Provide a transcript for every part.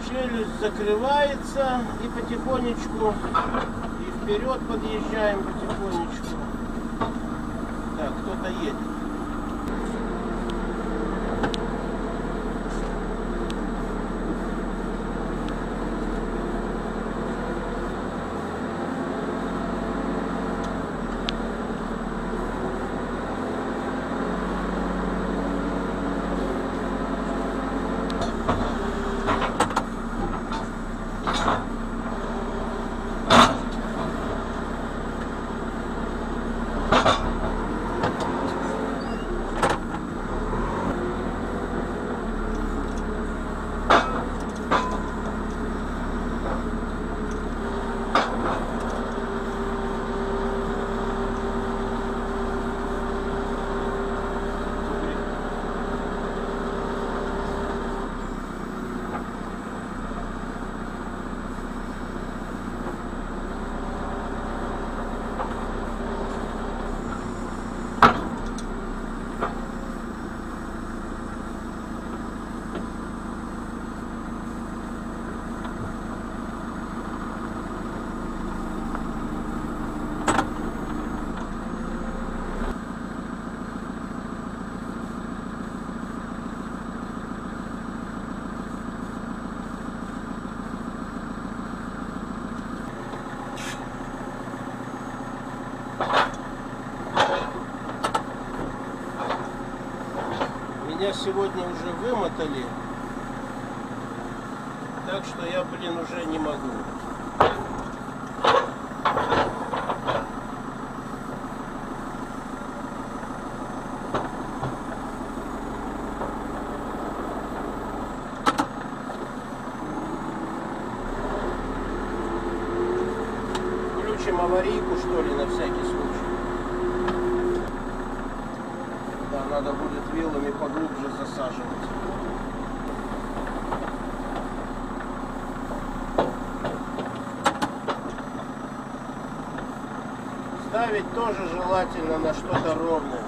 Челюсть закрывается и потихонечку, и вперед подъезжаем потихонечку. Так, кто-то едет. Меня сегодня уже вымотали, так что я, уже не могу. Включим аварийку, что ли, на всякий случай. Да, надо будет вилами поглубже засаживать. Ставить тоже желательно на что-то ровное.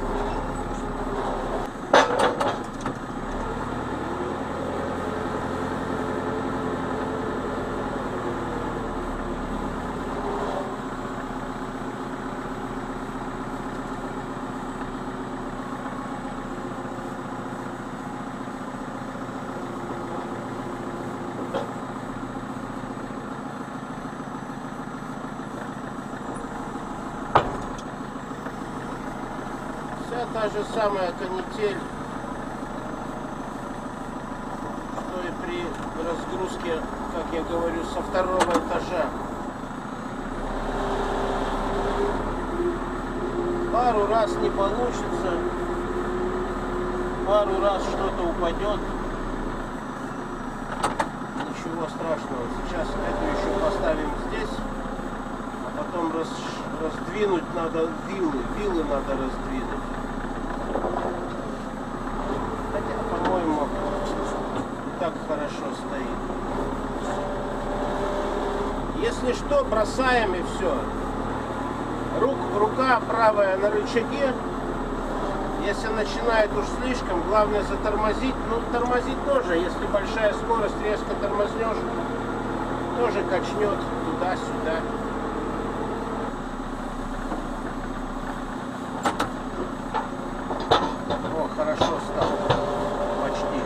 Та же самая канитель, что и при разгрузке, как я говорю, со второго этажа. Пару раз не получится, пару раз что-то упадет. Ничего страшного. Сейчас эту еще поставим здесь, а потом раздвинуть надо вилы надо раздвинуть. По-моему, так хорошо стоит. Если что, бросаем и все. Рука правая на рычаге. Если начинает уж слишком, главное затормозить. Ну, тормозить тоже. Если большая скорость, резко тормознешь, тоже качнет туда-сюда. О, хорошо стало. Почти.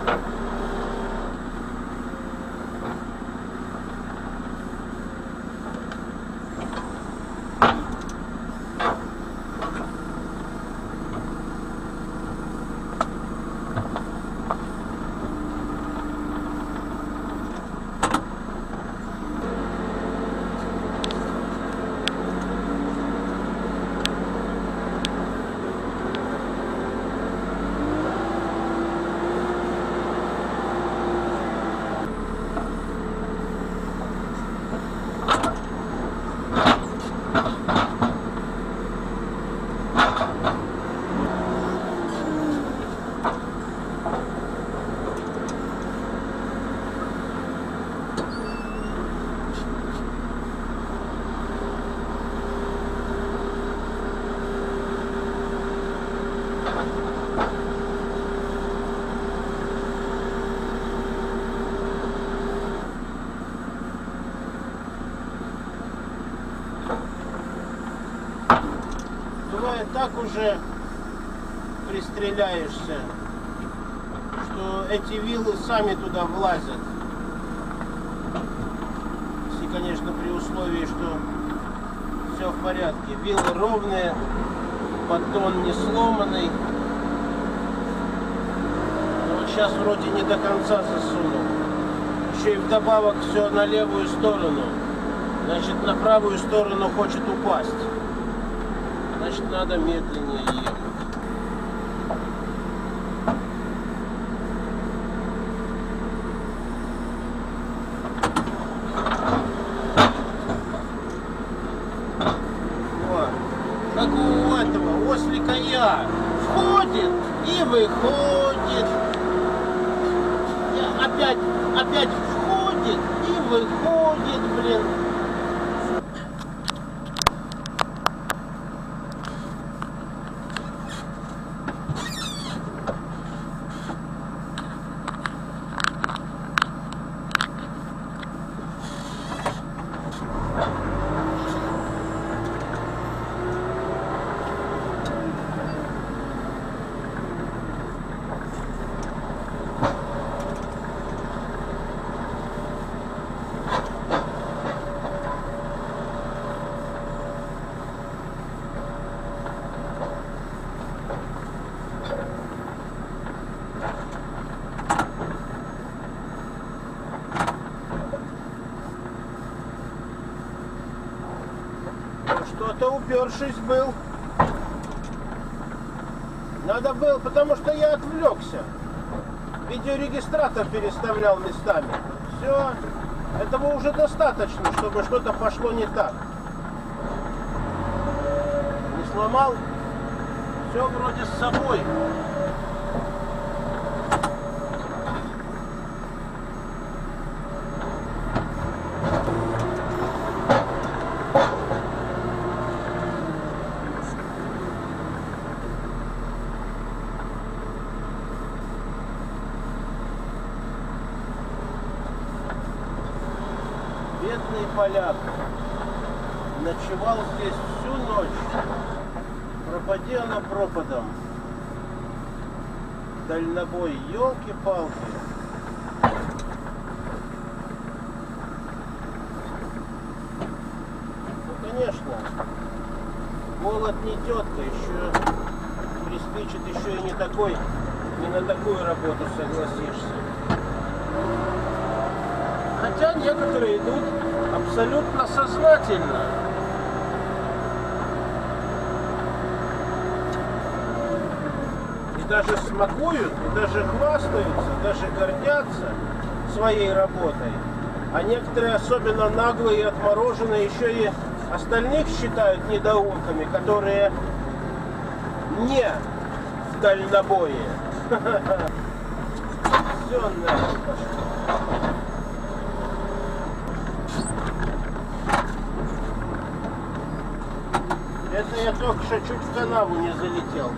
Так уже пристреляешься, что эти вилы сами туда влазят. Если, конечно, при условии, что все в порядке. Вилы ровные, поддон не сломанный. Но вот сейчас вроде не до конца засунул. Еще и вдобавок все на левую сторону. Значит, на правую сторону хочет упасть. Значит, надо медленнее ехать. Вот. Как у этого ослика я. Входит и выходит. И опять входит и выходит, блин. Что-то упершись был. Надо было, потому что я отвлекся. Видеорегистратор переставлял местами. Все. Этого уже достаточно, чтобы что-то пошло не так. Не сломал. Все вроде с собой. Бедный поляк ночевал здесь всю ночь. Пропади она пропадом. Дальнобой, елки-палки. Ну, конечно, голод не тетка, еще приспичит, еще и не на такую работу согласишься. Хотя некоторые идут абсолютно сознательно. И даже смакуют, и даже хвастаются, даже гордятся своей работой. А некоторые, особенно наглые и отмороженные, еще и остальных считают недоумками, которые не в дальнобое. Все нахуй пошло. Это я только что чуть в канаву не залетел.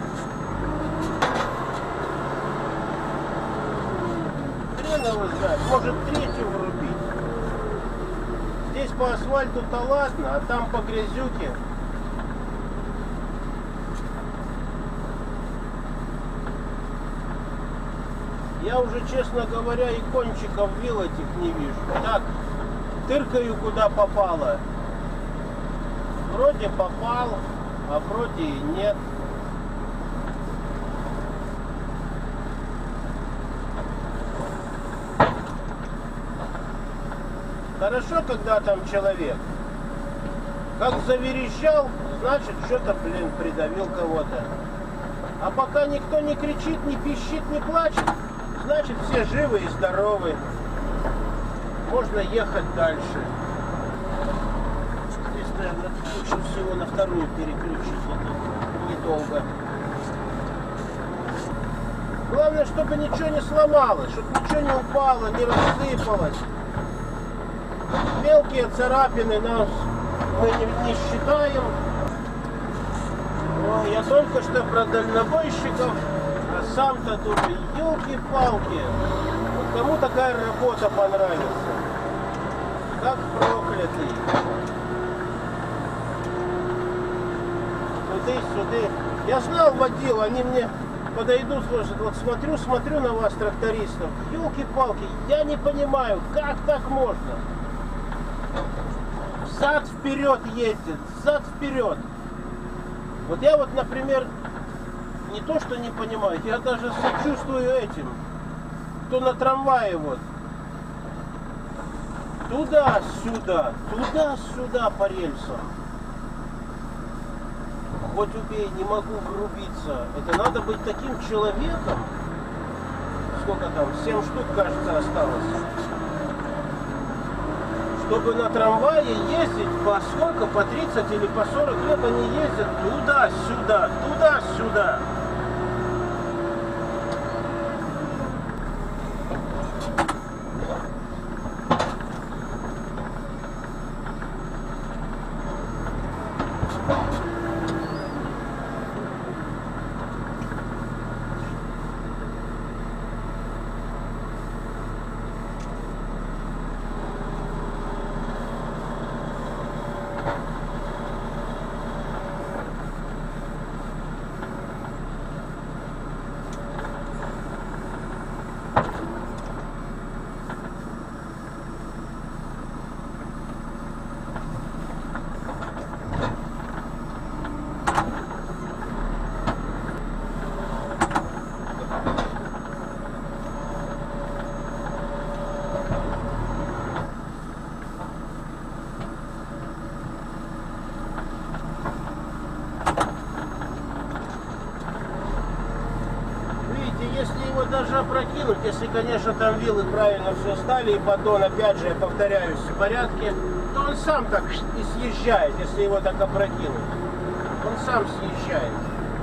Хрен его знает, может третью врубить. Здесь по асфальту-то ладно, а там по грязюке. Я уже, честно говоря, и кончиков вил этих не вижу. Так, тыркаю куда попало. Вроде попал, а вроде и нет. Хорошо, когда там человек. Как заверещал, значит, что-то, блин, придавил кого-то. А пока никто не кричит, не пищит, не плачет, значит, все живы и здоровы. Можно ехать дальше. Здесь, наверное, лучше всего на вторую переключить. Это недолго. Главное, чтобы ничего не сломалось, чтобы ничего не упало, не рассыпалось. Мелкие царапины нас мы не считаем. Ой, я только что про дальнобойщиков, а сам-то думаю, елки-палки. Вот кому такая работа понравится? Как проклятый. Туды-сюды. Я знал водил, они мне подойдут, слушают, вот смотрю на вас, трактористов. Елки-палки, я не понимаю, как так можно? Взад-вперед ездит, взад-вперед. Вот я вот, например, не то что не понимаю, я даже сочувствую этим, кто на трамвае вот. Туда-сюда по рельсам. Хоть убей, не могу врубиться. Это надо быть таким человеком. Сколько там? 7 штук, кажется, осталось. Чтобы на трамвае ездить по сколько? По 30 или по 40 лет они ездят туда-сюда, туда-сюда. Если его даже опрокинуть, если, конечно, там вилы правильно все стали, и поддон, опять же, я повторяюсь, в порядке, то он сам так и съезжает, если его так опрокинуть. Он сам съезжает.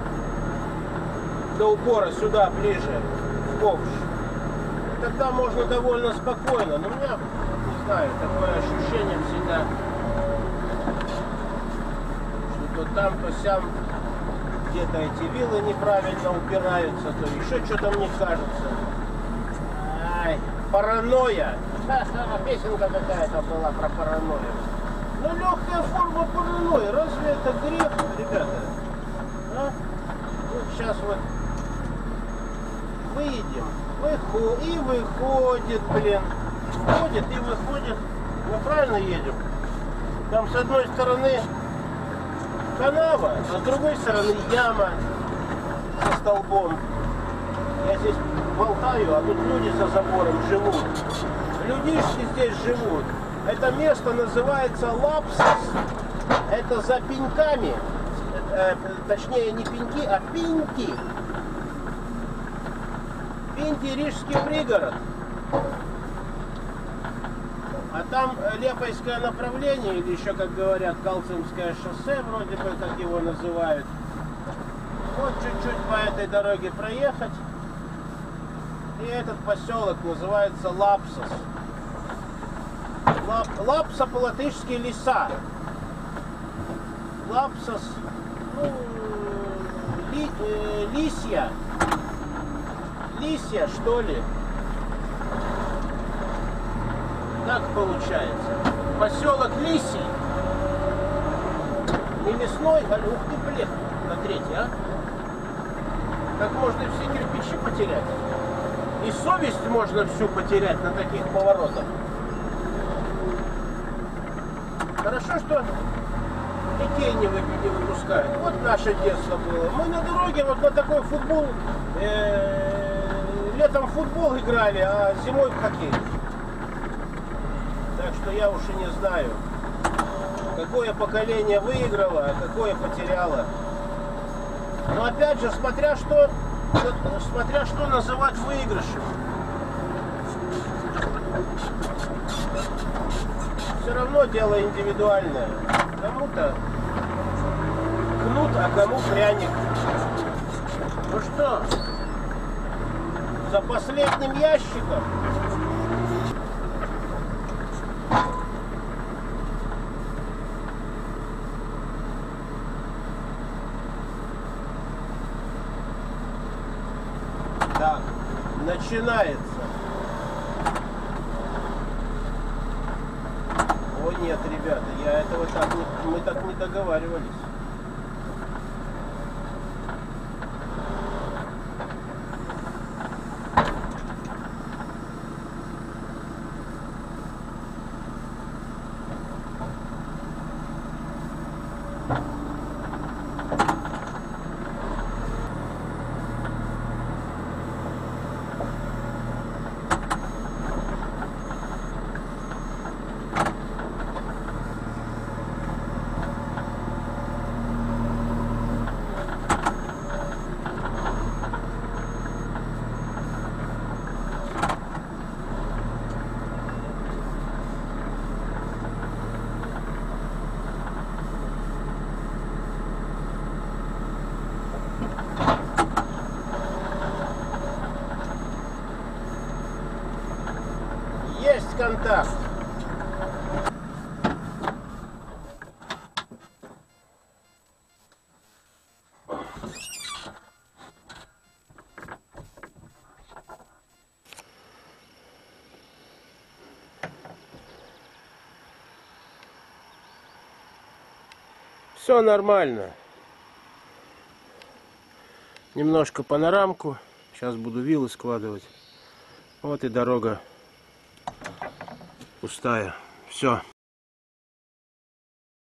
До упора, сюда, ближе, в ковш. Тогда можно довольно спокойно, но у меня, не знаю, такое ощущение всегда, что то там, то сям где-то эти вилы неправильно упираются, то еще что-то мне кажется. Ай, паранойя. Песенка какая-то была про паранойю. Ну, легкая форма паранойи. Разве это грех, ребята? А? Вот сейчас вот выйдем. И выходит, блин. Входит и выходит. Мы правильно едем? Там с одной стороны канава, а с другой стороны яма со столбом. Я здесь болтаю, а тут люди за забором живут. Людишки здесь живут. Это место называется Лапсос. Это за пеньками. Точнее, не пеньки, а пеньки. Пеньки — рижский пригород. А там Лепойское направление, или еще, как говорят, Калцинское шоссе, вроде бы, как его называют. Вот чуть-чуть по этой дороге проехать. И этот поселок называется Лапсос. Лапса по-латышски леса. Лапсос, ну, лисья. Лисья, что ли. Так получается. Поселок Лисий. Не лесной, а ух ты, блин, на третий, а? Так можно и все кирпичи потерять. И совесть можно всю потерять на таких поворотах. Хорошо, что детей не выпускают. Вот наше детство было. Мы на дороге вот на такой футбол, летом в футбол играли, а зимой в хоккей. Так что я уж и не знаю, какое поколение выиграло, а какое потеряло. Но опять же, смотря что называть выигрышем. Все равно дело индивидуальное. Кому-то кнут, а кому пряник. Ну что, за последним ящиком. Так, начинается. О нет, ребята, мы так не договаривались. Есть контакт. Все нормально. Немножко панорамку. Сейчас буду вилы складывать. Вот и дорога пустая. Все.